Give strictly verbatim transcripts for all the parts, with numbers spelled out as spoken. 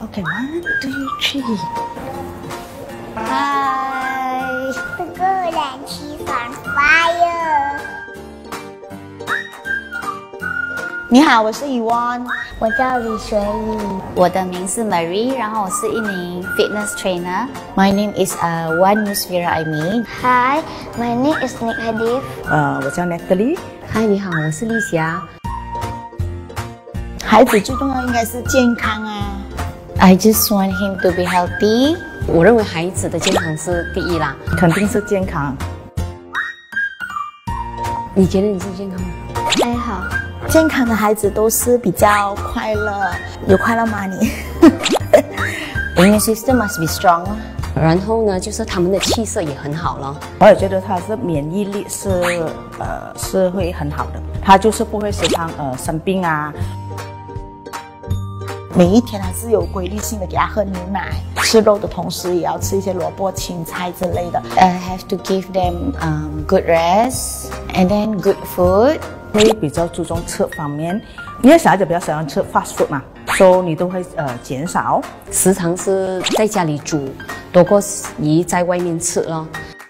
Okay, one, two, three. Hi. The girl and she's on fire. 你好，我是 Yvonne， 我叫李学怡， 我的名是 Marie， 然后我是一名 fitness trainer. My name is uh, Wan Yusfira Aimi. Hi, my name is Nick Hadif. 呃，我叫 Natalie。 嗨，你好，我是丽霞。 孩子最重要应该是健康啊。 I just want him to be healthy. 我认为孩子的健康是第一啦， 肯定是健康。 你觉得你是健康吗？ 还好。 健康的孩子都是比较快乐，有快乐吗你 ？Immune system must be strong. 然后呢，就是他们的气色也很好了。 我也觉得他是免疫力是呃是会很好的，他就是不会时常呃生病啊。每一天还是有规律性的给他喝牛奶，吃肉的同时也要吃一些萝卜、青菜之类的。 I have to give them um, good rest and then good food. 会比较注重吃方面，因为小孩子比较喜欢吃 fast food 嘛，所以你都会呃减少， 时常是在家里煮，多过于在外面吃咯。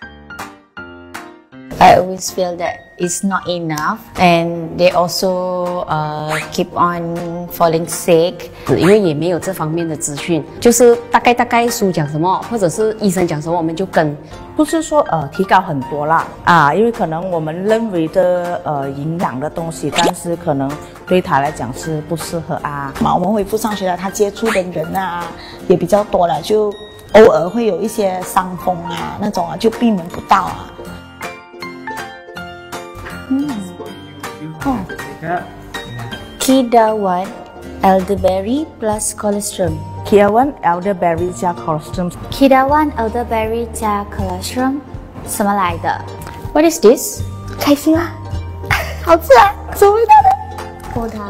I always feel that it's not enough, and they also uh, keep on falling sick. 因为也没有这方面的资讯，就是大概大概书讲什么，或者是医生讲什么，我们就跟。 不是说呃提高很多啦啊，因为可能我们认为的呃营养的东西，但是可能对他来讲是不适合啊。嘛，我们恢复上学了，他接触的人啊也比较多了，就偶尔会有一些伤风啊那种啊，就避免不到啊。 嗯，哦 Kida One elderberry plus colostrum. Kia One elderberry 加 colostrum. Kida One elderberry 加 colostrum 什么来的 ？What is this？ 开心啊，好吃啊，什么味道的？ 喝它。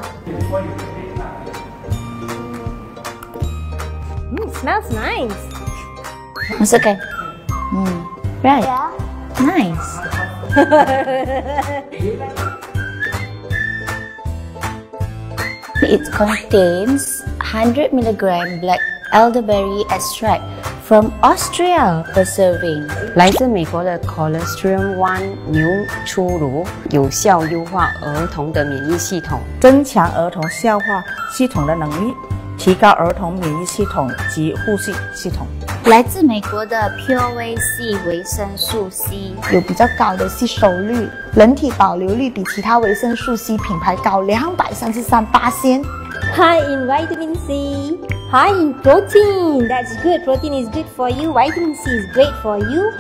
嗯 ，smells nice。 Masukkan. Hmm. Right. Yeah. Nice. It contains one hundred milligram black elderberry extract from Austria per serving. 来自美国的 Colostrum One 牛初乳有效优化儿童的免疫系统， 增强儿童消化系统的能力，提高儿童免疫系统及呼吸系统。 来自美国的 Pure Way C 维生素 C 有比较高的吸收率，人体保留率比其他维生素 C 品牌高两百三十三%。 High in vitamin C, high in protein. That's good. Protein is good for you. Vitamin C is great for you.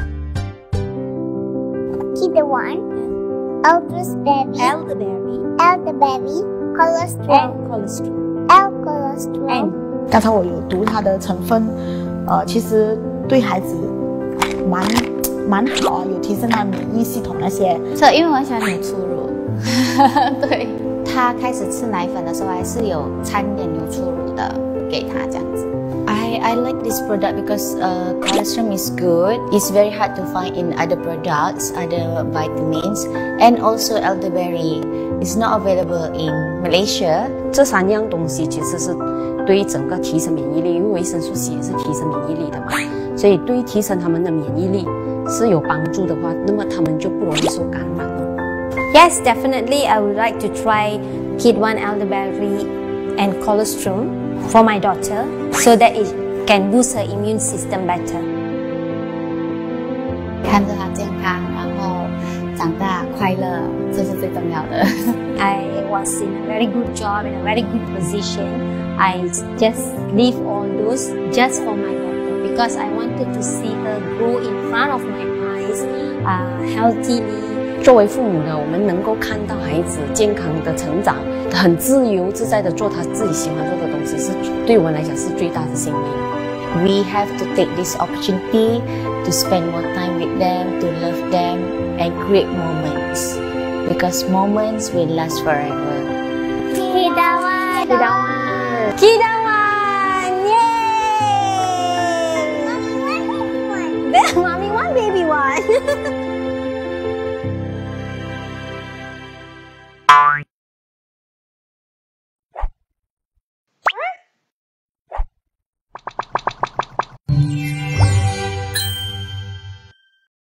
Kida One, elderberry, Elderberry elderberry, colostrum, and colostrum. L colostrum. And 刚才我有读它的成分，呃，其实对孩子蛮蛮好啊，有提升他免疫系统那些。 所以因为我很喜欢牛初乳，对，他开始吃奶粉的时候还是有掺点牛初乳的，给他这样子。I I like this product because uh, colostrum is good. It's very hard to find in other products, other vitamins, and also elderberry is not available in Malaysia. 这三样东西其实是对整个提升免疫力，因为维生素 C 也是提升免疫力的嘛，所以对于提升他们的免疫力是有帮助的话，那么他们就不容易受感染了。 yes, definitely, I would like to try Kid One elderberry and colostrum for my daughter, so that it can boost her immune system better. 看着他健康，然后长大快乐，这是最重要的。 I was in a very good job, in a very good position. I just leave all those just for my daughter because I wanted to see her grow in front of my eyes, uh, healthily. 作为父母的，我们能够看到孩子健康的成长，很自由自在的做他自己喜欢做的东西，是对我们来讲是最大的幸运。 We have to take this opportunity to spend more time with them, to love them, and create moments. Because moments will last forever. Kida One. Kida One. Kida One.